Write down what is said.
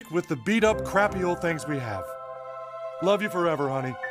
with the beat-up, crappy old things we have. Love you forever, honey.